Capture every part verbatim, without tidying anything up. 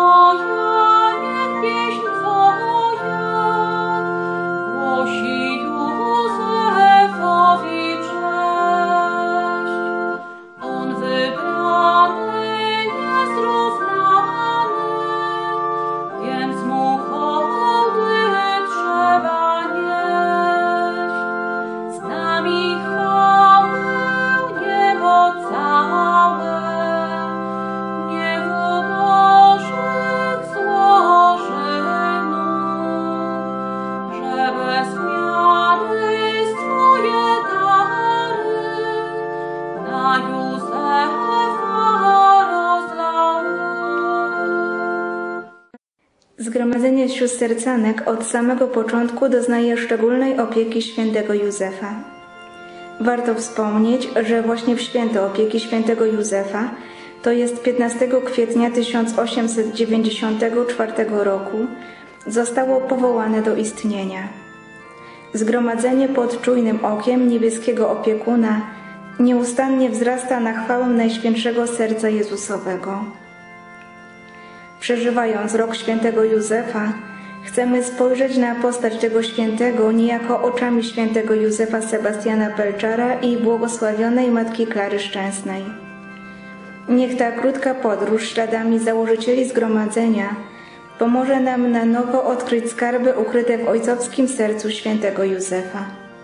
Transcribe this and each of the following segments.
Zgromadzenie sióstr sercanek od samego początku doznaje szczególnej opieki świętego Józefa. Warto wspomnieć, że właśnie w święto opieki świętego Józefa, to jest piętnastego kwietnia tysiąc osiemset dziewięćdziesiątego czwartego roku, zostało powołane do istnienia. Zgromadzenie pod czujnym okiem niebieskiego opiekuna nieustannie wzrasta na chwałę Najświętszego Serca Jezusowego. Przeżywając rok świętego Józefa, chcemy spojrzeć na postać tego świętego niejako oczami świętego Józefa Sebastiana Pelczara i błogosławionej Matki Klary Szczęsnej. Niech ta krótka podróż śladami założycieli zgromadzenia pomoże nam na nowo odkryć skarby ukryte w ojcowskim sercu świętego Józefa.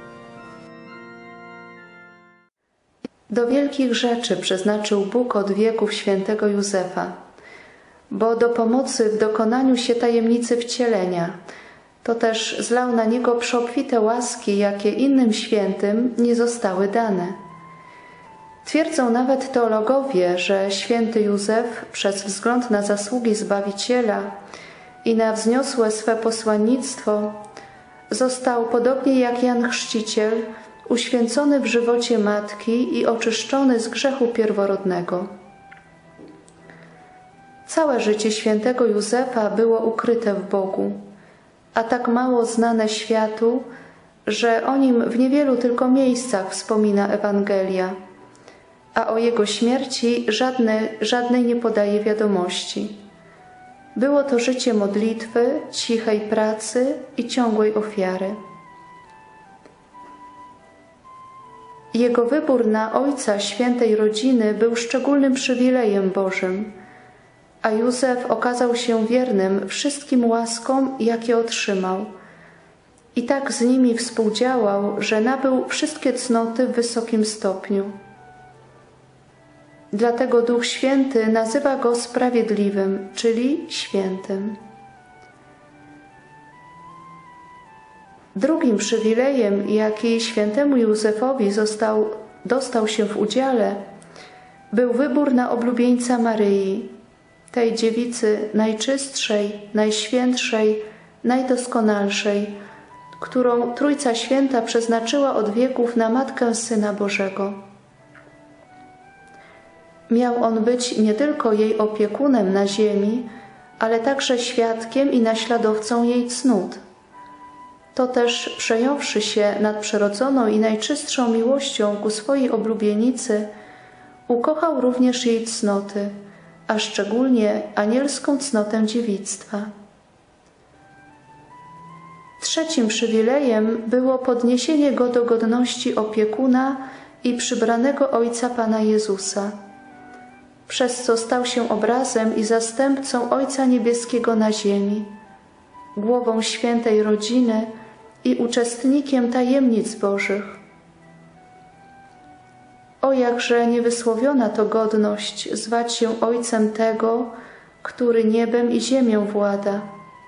Do wielkich rzeczy przeznaczył Bóg od wieków świętego Józefa, bo do pomocy w dokonaniu się tajemnicy wcielenia, to też zlał na niego przeobfite łaski, jakie innym świętym nie zostały dane. Twierdzą nawet teologowie, że święty Józef przez wzgląd na zasługi Zbawiciela i na wzniosłe swe posłannictwo został, podobnie jak Jan Chrzciciel, uświęcony w żywocie matki i oczyszczony z grzechu pierworodnego. Całe życie świętego Józefa było ukryte w Bogu, a tak mało znane światu, że o nim w niewielu tylko miejscach wspomina Ewangelia, a o jego śmierci żadne, żadnej nie podaje wiadomości. Było to życie modlitwy, cichej pracy i ciągłej ofiary. Jego wybór na ojca świętej rodziny był szczególnym przywilejem Bożym, a Józef okazał się wiernym wszystkim łaskom, jakie otrzymał. I tak z nimi współdziałał, że nabył wszystkie cnoty w wysokim stopniu. Dlatego Duch Święty nazywa go sprawiedliwym, czyli świętym. Drugim przywilejem, jaki świętemu Józefowi został, dostał się w udziale, był wybór na oblubieńca Maryi, tej dziewicy najczystszej, najświętszej, najdoskonalszej, którą Trójca Święta przeznaczyła od wieków na Matkę Syna Bożego. Miał on być nie tylko jej opiekunem na ziemi, ale także świadkiem i naśladowcą jej cnót. To też, przejąwszy się nadprzyrodzoną i najczystszą miłością ku swojej oblubienicy, ukochał również jej cnoty, a szczególnie anielską cnotę dziewictwa. Trzecim przywilejem było podniesienie go do godności opiekuna i przybranego Ojca Pana Jezusa, przez co stał się obrazem i zastępcą Ojca Niebieskiego na ziemi, głową świętej rodziny i uczestnikiem tajemnic Bożych. O jakże niewysłowiona to godność zwać się Ojcem tego, który niebem i ziemią włada.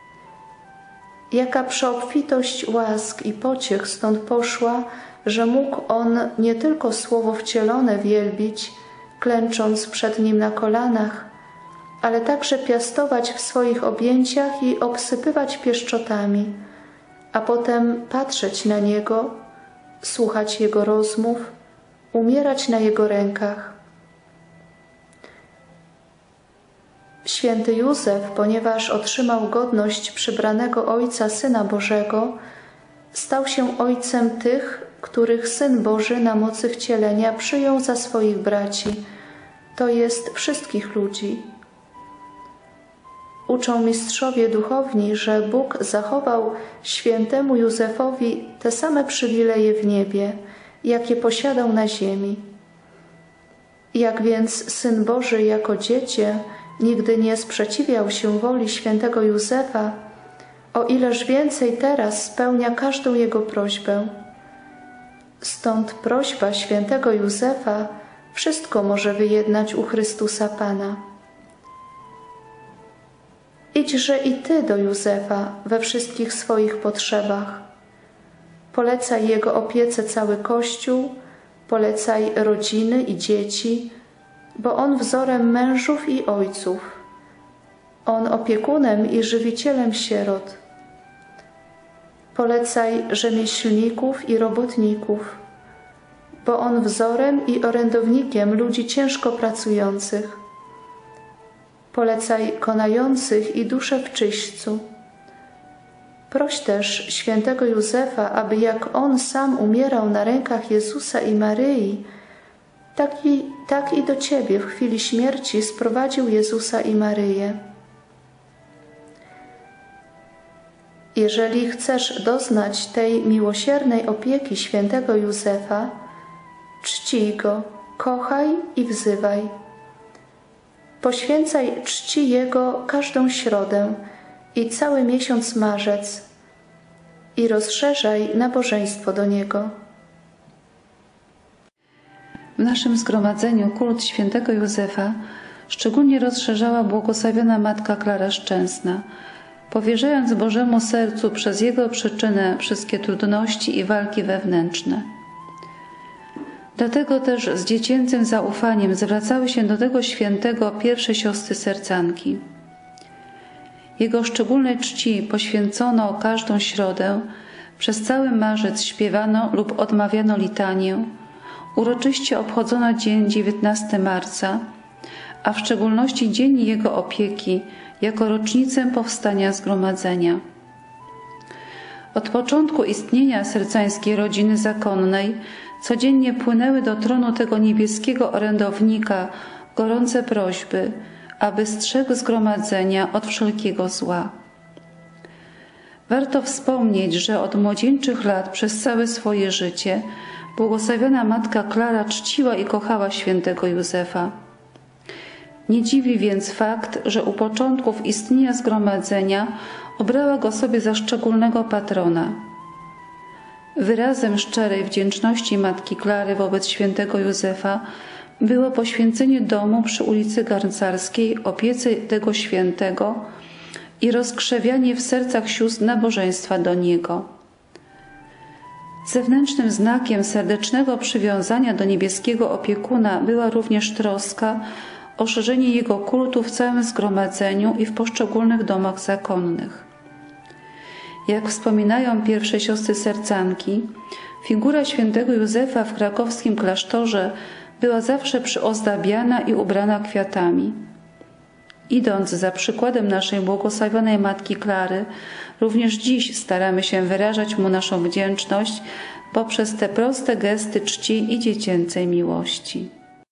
Jaka przeobfitość łask i pociech stąd poszła, że mógł on nie tylko Słowo wcielone wielbić, klęcząc przed nim na kolanach, ale także piastować w swoich objęciach i obsypywać pieszczotami, a potem patrzeć na niego, słuchać jego rozmów, umierać na jego rękach. Święty Józef, ponieważ otrzymał godność przybranego Ojca Syna Bożego, stał się ojcem tych, których Syn Boży na mocy wcielenia przyjął za swoich braci, to jest wszystkich ludzi. Uczą mistrzowie duchowni, że Bóg zachował świętemu Józefowi te same przywileje w niebie, jakie posiadał na ziemi. Jak więc Syn Boży jako dziecię nigdy nie sprzeciwiał się woli świętego Józefa, o ileż więcej teraz spełnia każdą jego prośbę. Stąd prośba świętego Józefa wszystko może wyjednać u Chrystusa Pana. Idźże i Ty do Józefa we wszystkich swoich potrzebach. Polecaj jego opiece cały Kościół, polecaj rodziny i dzieci, bo on wzorem mężów i ojców. On opiekunem i żywicielem sierot. Polecaj rzemieślników i robotników, bo on wzorem i orędownikiem ludzi ciężko pracujących. Polecaj konających i dusze w czyśćcu. Proś też świętego Józefa, aby jak on sam umierał na rękach Jezusa i Maryi, tak i, tak i do Ciebie w chwili śmierci sprowadził Jezusa i Maryję. Jeżeli chcesz doznać tej miłosiernej opieki świętego Józefa, czcij go, kochaj i wzywaj. Poświęcaj czci Jego każdą środę i cały miesiąc marzec i rozszerzaj nabożeństwo do Niego. W naszym zgromadzeniu kult świętego Józefa szczególnie rozszerzała błogosławiona Matka Klara Szczęsna, powierzając Bożemu Sercu przez jego przyczynę wszystkie trudności i walki wewnętrzne. Dlatego też z dziecięcym zaufaniem zwracały się do tego świętego pierwsze siostry sercanki. Jego szczególnej czci poświęcono każdą środę, przez cały marzec śpiewano lub odmawiano litanię, uroczyście obchodzono dzień dziewiętnastego marca, a w szczególności dzień jego opieki jako rocznicę powstania zgromadzenia. Od początku istnienia sercańskiej rodziny zakonnej codziennie płynęły do tronu tego niebieskiego orędownika gorące prośby, aby strzegł zgromadzenia od wszelkiego zła. Warto wspomnieć, że od młodzieńczych lat przez całe swoje życie błogosławiona Matka Klara czciła i kochała świętego Józefa. Nie dziwi więc fakt, że u początków istnienia zgromadzenia obrała go sobie za szczególnego patrona. Wyrazem szczerej wdzięczności Matki Klary wobec świętego Józefa było poświęcenie domu przy ulicy Garncarskiej opiece tego świętego i rozkrzewianie w sercach sióstr nabożeństwa do niego. Zewnętrznym znakiem serdecznego przywiązania do niebieskiego opiekuna była również troska o szerzenie jego kultu w całym zgromadzeniu i w poszczególnych domach zakonnych. Jak wspominają pierwsze siostry sercanki, figura świętego Józefa w krakowskim klasztorze była zawsze przyozdabiana i ubrana kwiatami. Idąc za przykładem naszej błogosławionej Matki Klary, również dziś staramy się wyrażać Mu naszą wdzięczność poprzez te proste gesty czci i dziecięcej miłości.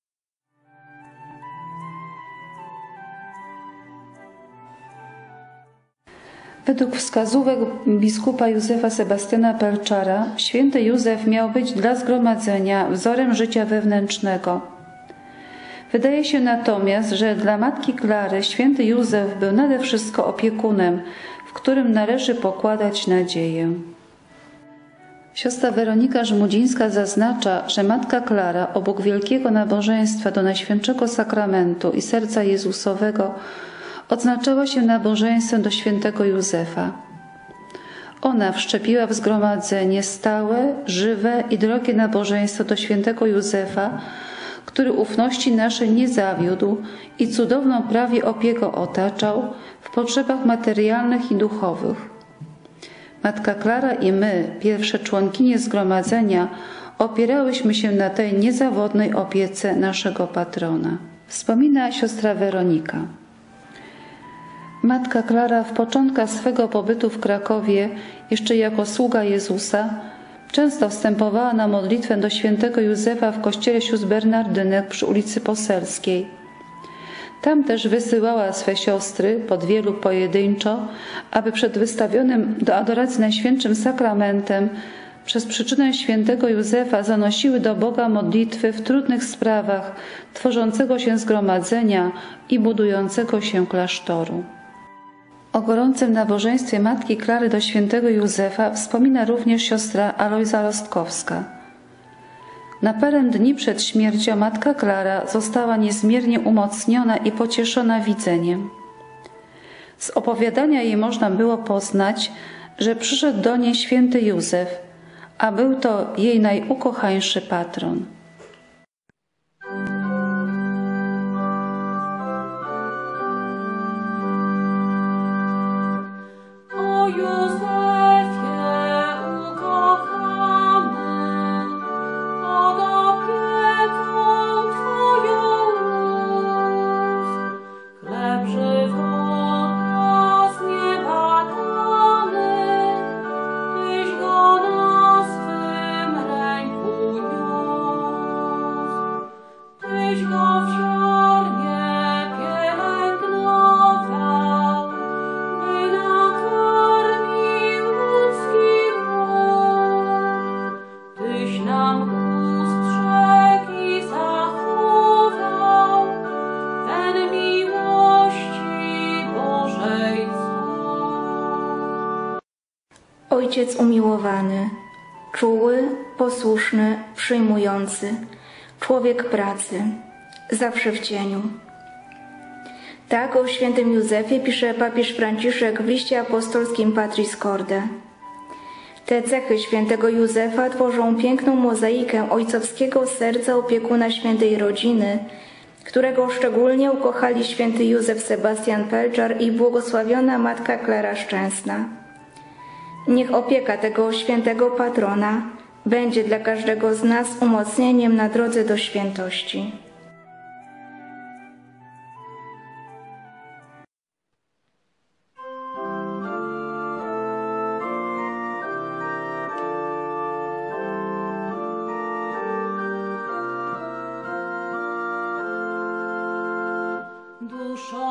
Według wskazówek biskupa Józefa Sebastiana Pelczara, święty Józef miał być dla zgromadzenia wzorem życia wewnętrznego. Wydaje się natomiast, że dla Matki Klary święty Józef był nade wszystko opiekunem, w którym należy pokładać nadzieję. Siostra Weronika Żmudzińska zaznacza, że Matka Klara obok wielkiego nabożeństwa do Najświętszego Sakramentu i Serca Jezusowego odznaczała się nabożeństwem do świętego Józefa. Ona wszczepiła w zgromadzenie stałe, żywe i drogie nabożeństwo do świętego Józefa, który ufności naszej nie zawiódł i cudowną prawie opieką otaczał w potrzebach materialnych i duchowych. Matka Klara i my, pierwsze członkinie zgromadzenia, opierałyśmy się na tej niezawodnej opiece naszego patrona. Wspomina siostra Weronika. Matka Klara w początkach swego pobytu w Krakowie, jeszcze jako sługa Jezusa, często wstępowała na modlitwę do świętego Józefa w kościele sióstr Bernardynek przy ulicy Poselskiej. Tam też wysyłała swe siostry, po dwie lub pojedynczo, aby przed wystawionym do adoracji Najświętszym sakramentem przez przyczynę świętego Józefa zanosiły do Boga modlitwy w trudnych sprawach tworzącego się zgromadzenia i budującego się klasztoru. O gorącym nabożeństwie matki Klary do świętego Józefa wspomina również siostra Alojza Rostkowska. Na parę dni przed śmiercią matka Klara została niezmiernie umocniona i pocieszona widzeniem. Z opowiadania jej można było poznać, że przyszedł do niej święty Józef, a był to jej najukochańszy patron. Ojciec umiłowany, czuły, posłuszny, przyjmujący, człowiek pracy, zawsze w cieniu. Tak o świętym Józefie pisze papież Franciszek w liście apostolskim Patris Corde. Te cechy świętego Józefa tworzą piękną mozaikę ojcowskiego serca opiekuna świętej rodziny, którego szczególnie ukochali święty Józef Sebastian Pelczar i błogosławiona matka Klara Szczęsna. Niech opieka tego świętego patrona będzie dla każdego z nas umocnieniem na drodze do świętości. Duszo